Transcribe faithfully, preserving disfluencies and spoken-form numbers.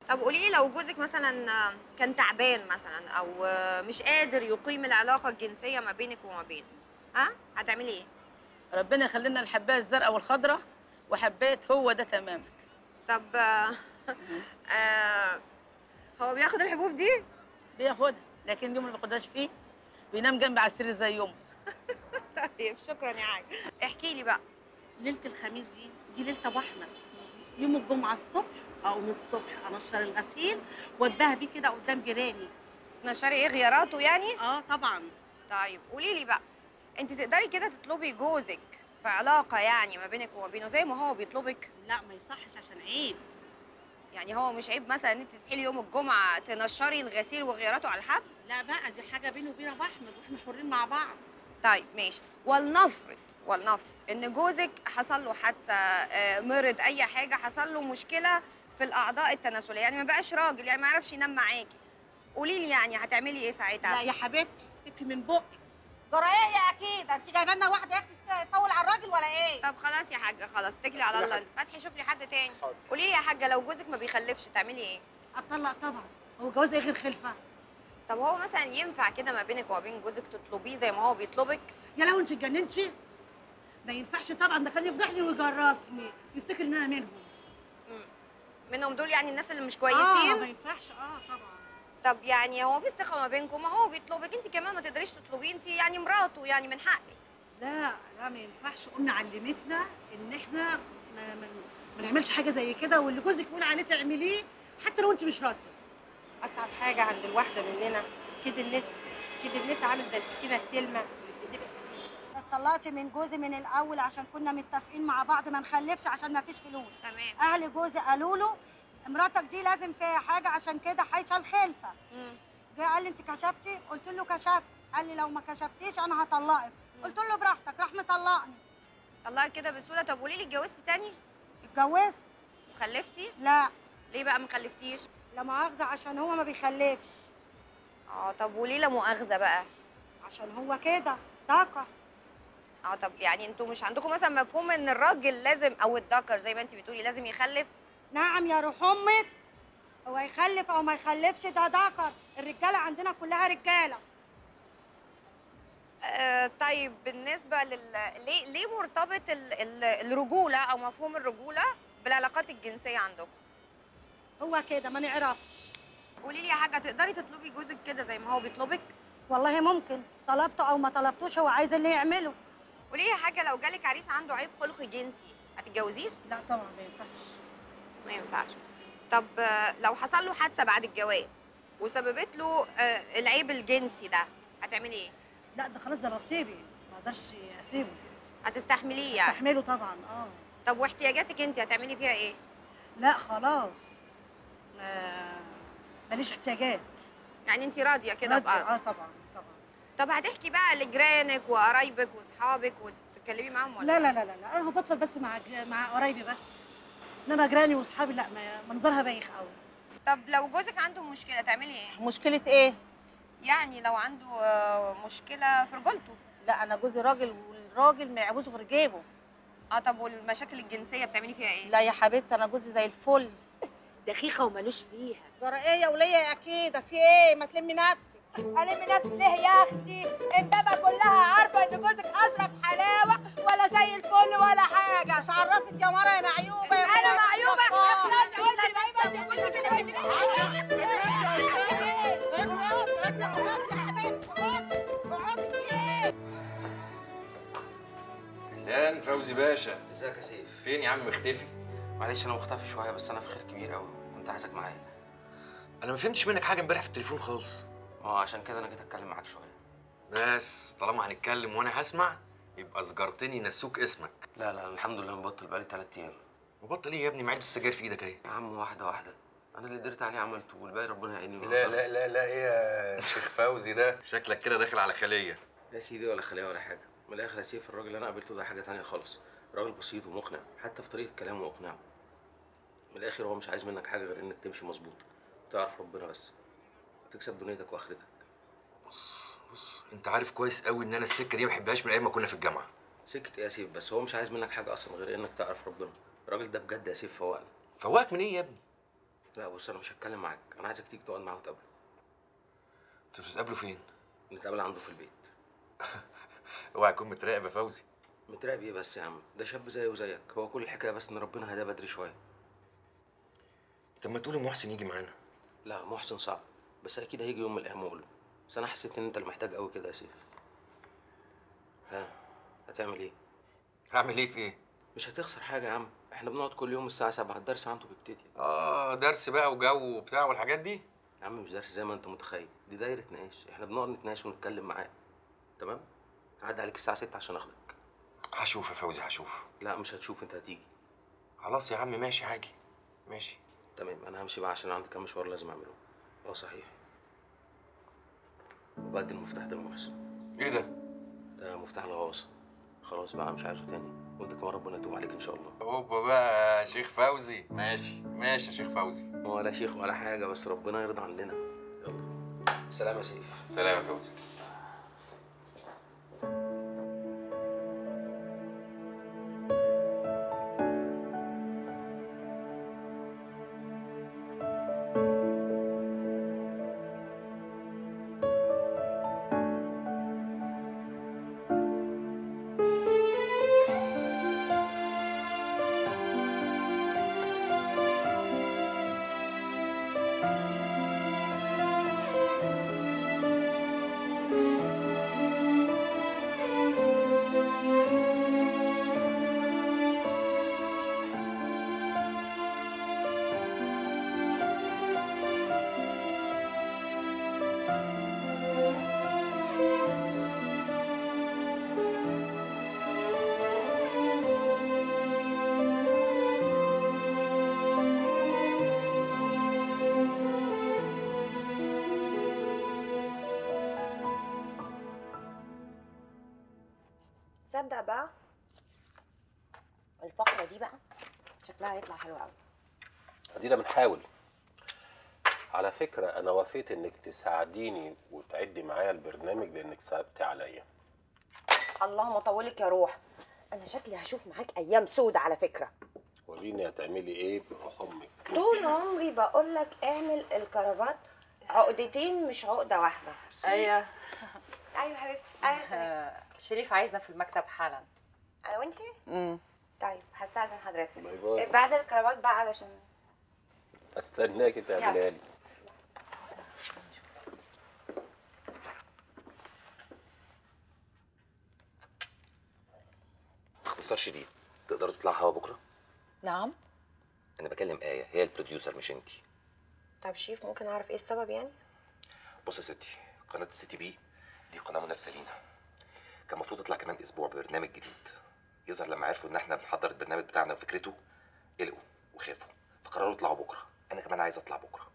طب قولي لي، لو جوزك مثلا كان تعبان مثلا او مش قادر يقيم العلاقه الجنسيه ما بينك وما بينه، ها هتعملي ايه؟ ربنا يخلينا الحبايه الزرقاء والخضراء، وحبيت هو ده تمامك. طب آه هو بياخد الحبوب دي؟ بياخدها، لكن اليوم اللي ما بياخدهاش فيه بينام جنبي على السرير زي يوم. طيب شكرا يا حاج. احكي لي بقى. ليله الخميس دي دي ليله ابو احمد. يوم الجمعه الصبح او من الصبح انشر الغسيل واتباهى بيه كده قدام جيراني. تنشري ايه، غياراته يعني؟ اه طبعا. طيب قولي لي بقى، انت تقدري كده تطلبي جوزك في علاقه يعني ما بينك وما بينه زي ما هو بيطلبك؟ لا ما يصحش عشان عيب. يعني هو مش عيب مثلا ان انت تصحي لي يوم الجمعه تنشري الغسيل وغيراته على الحد؟ لا بقى دي حاجه بيني وبين ابو احمد واحنا حرين مع بعض. طيب ماشي، ولنفرض ولنفرض ان جوزك حصل له حادثه، آه، مرض، اي حاجه، حصل له مشكله في الاعضاء التناسليه، يعني ما بقاش راجل، يعني ما يعرفش ينام معاكي، قولي لي يعني هتعملي ايه ساعتها؟ لا يا حبيبتي تكفي من بقك. جرى ايه يا اكيد؟ انت جايبه لنا واحده يا اختي تطول على الراجل ولا ايه؟ طب خلاص يا حاجه، خلاص اتكلي على الله، انت فتحي شوفي لي حد تاني. قولي لي يا حاجه، لو جوزك ما بيخلفش تعملي ايه؟ اطلق طبعا. هو جواز ايه غير خلفه؟ طب هو مثلا ينفع كده ما بينك وما بين جوزك تطلبيه زي ما هو بيطلبك؟ يا لو انت اتجننتي. ما ينفعش طبعا، ده كان يفضحني ويجرسني يفتكر ان انا منهم. مم. منهم دول يعني الناس اللي مش اه كويسين؟ ما ينفعش اه طبعا. طب يعني هو في ثقه ما بينكم، ما هو بيطلبك، انت كمان ما تقدريش تطلبيه، انت يعني مراته، يعني من حقك. لا لا ما ينفعش، امي علمتنا ان احنا ما, ما, ما نعملش حاجه زي كده، واللي جوزك يقول عليه تعمليه حتى لو انت مش راضيه. اصعب حاجه عند الواحده مننا كده الناس، كده الناس عامل زي السكينه التلمه. اتطلقت من جوزي من الاول عشان كنا متفقين مع بعض ما نخلفش عشان ما فيش فلوس. تمام. اهل جوزي قالوا له مراتك دي لازم فيها حاجه عشان كده حايشه الخلفه. امم جه قال لي انت كشفتي؟ قلت له كشفت. قال لي لو ما كشفتيش انا هطلقك. قلت له براحتك، راح مطلقني. طلعت كده بسهوله؟ طب قولي لي، اتجوزتي تاني اتجوزت. وخلفتي؟ لا ليه بقى ما خلفتيش؟ لا مؤاخذه عشان هو ما بيخلفش. اه طب وليه لا مؤاخذه بقى؟ عشان هو كده ذكر. اه طب يعني انتوا مش عندكم مثلا مفهوم ان الراجل لازم، او الذكر زي ما انت بتقولي، لازم يخلف؟ نعم يا روح امك، هو يخلف او ما يخلفش ده ذكر، الرجاله عندنا كلها رجاله. آه طيب بالنسبه لل ليه ليه مرتبط ال... ال... الرجوله او مفهوم الرجوله بالعلاقات الجنسيه عندكم؟ هو كده ما نعرفش. قولي لي يا حاجه، تقدري تطلبي جوزك كده زي ما هو بيطلبك؟ والله ممكن، طلبته او ما طلبتوش هو عايز اللي يعمله. قولي لي يا حاجه، لو جالك عريس عنده عيب خلقي جنسي هتتجوزيه؟ لا طبعا ما ينفعش. ما ينفعش. طب آه، لو حصل له حادثه بعد الجواز وسببت له آه، العيب الجنسي ده هتعملي ايه؟ لا ده خلاص ده نصيبي، ما اقدرش اسيبه. هتستحمليه يعني؟ استحمله طبعا اه. طب واحتياجاتك انت هتعملي فيها ايه؟ لا خلاص ما ماليش احتياجات. يعني انت راضيه كده راضية، بقى؟ اه طبعا طبعا. طب هتحكي بقى لجيرانك وقرايبك واصحابك وتتكلمي معاهم ولا لا لا لا لا لا انا هفضفض بس مع ج- مع قرايبي بس، انما جيراني واصحابي لا، ما- منظرها بايخ قوي. طب لو جوزك عنده مشكله تعملي ايه؟ مشكله ايه؟ يعني لو عنده آه، مشكله في رجولته. لا انا جوزي راجل، والراجل ما يعجبوش غير جيبه. اه طب والمشاكل الجنسيه بتعملي فيها ايه؟ لا يا حبيبتي انا جوزي زي الفل. دقيقه ومالوش فيها. جرى ايه يا وليه يا اكيده؟ في ايه؟ ما تلمي نفسك. ألم نفسي ليه يا أختي؟ البابا كلها عارفة إن جوزك أشرب حلاوة ولا زي الفل ولا حاجة. مش عرفت يا مرة يا معيوبه يا أنا مرة معيوبة؟ يا دان فوزي باشا، ازيك يا سيف؟ فين يا عم مختفي؟ معلش انا مختفي شويه، بس انا في خير كبير قوي، كنت عايزك معايا. انا ما فهمتش منك حاجه امبارح في التليفون خالص. اه عشان كده انا جيت اتكلم معاك شويه. بس طالما هنتكلم وانا هسمع يبقى سجارتني نسوك اسمك. لا لا الحمد لله مبطل بقالي ثلاث ايام. مبطل ايه يا ابني؟ معلبه السجاير في ايدك اهي. يا عم واحده واحده، انا اللي قدرت عليه عملته والباقي ربنا يعيني. لا لا لا لا ايه يا شيخ فوزي ده؟ شكلك كده داخل على خليه. يا سيدي ولا خليه ولا حاجه، من الاخر يا سيف الراجل اللي انا قابلته ده حاجه تانية خالص، راجل بسيط ومقنع حتى في طريقه كلامه واقناعه. من الاخر هو مش عايز منك حاجه غير انك تمشي مظبوط، تعرف ربنا بس، تكسب دنيتك واخرتك. بص بص انت عارف كويس قوي ان انا السكه دي ما بحبهاش من ايام ما كنا في الجامعه. سكه ايه يا سيف؟ بس هو مش عايز منك حاجه اصلا غير انك تعرف ربنا. الراجل ده بجد يا سيف فوقنا. فواك من ايه يا ابني؟ لا بص، انا مش هتكلم معاك، انا عايزك تيجي تقعد معاه وتقابله. انتوا بتتقابلوا فين؟ نتقابل عنده في البيت. اوعى يكون متراقب يا فوزي. متراقب ايه بس يا عم؟ ده شاب زيه وزيك، هو كل الحكايه بس ان ربنا هداه بدري شويه. طب ما تقول محسن يجي معانا. لا محسن صعب، بس اكيد هيجي يوم من الايام واقول له. بس انا حسيت ان انت اللي محتاج قوي كده يا سيف. ها هتعمل ايه؟ هعمل ايه في ايه؟ مش هتخسر حاجه يا عم، احنا بنقعد كل يوم الساعه سبعة، الدرس عنده بيبتدي. اه درس بقى وجو وبتاع والحاجات دي. يا عم مش درس زي ما انت متخيل، دي دايره نقاش، احنا بنقعد نتناقش ونتكلم معاه. تمام؟ هعدي عليك الساعه ستة عشان اخدك. هشوف يا فوزي هشوف. لا مش هتشوف، انت هتيجي. خلاص يا عم ماشي هاجي. ماشي. تمام، انا همشي بقى عشان عندي كام مشوار لازم اعمله. اه صحيح، وبدي المفتاح ده لمحسن. ايه ده؟ ده مفتاح الغواصه، خلاص بقى مش عايزه تاني، وانت كمان ربنا يتوب عليك ان شاء الله. اوبا بقى يا شيخ فوزي. ماشي ماشي يا شيخ فوزي. ولا شيخ ولا حاجه، بس ربنا يرضى عننا. يلا سلام يا سيف. سلام يا فوزي. تصدق بقى الفقرة دي بقى شكلها هيطلع حلو قوي. ادينا بنحاول. على فكرة انا وافقت انك تساعديني وتعدي معايا البرنامج لانك صعبتي عليا. اللهم طولك يا روح، انا شكلي هشوف معاك ايام سودة على فكرة. وريني هتعملي ايه بروح امك. طول عمري بقول لك اعمل الكرافات عقدتين مش عقدة واحدة. ايوه ايوه حبيبتي. ايوه سلام. شريف عايزنا في المكتب حالا. انا وانتي؟ امم طيب هستأذن حضرتك. باي باي. بعد الكرافات بقى علشان استناكي تعمليها لي. باختصار شديد، تقدروا تطلعوا هوا بكره؟ نعم. انا بكلم ايه، هي البروديوسر مش انتي. طب شريف ممكن اعرف ايه السبب يعني؟ بص يا ستي، قناه السي تي في دي قناه منافسه لينا، كان المفروض يطلع كمان اسبوع ببرنامج جديد. يظهر لما عرفوا ان احنا بنحضر البرنامج بتاعنا وفكرته قلقوا وخافوا، فقرروا يطلعوا بكره. انا كمان عايز اطلع بكره.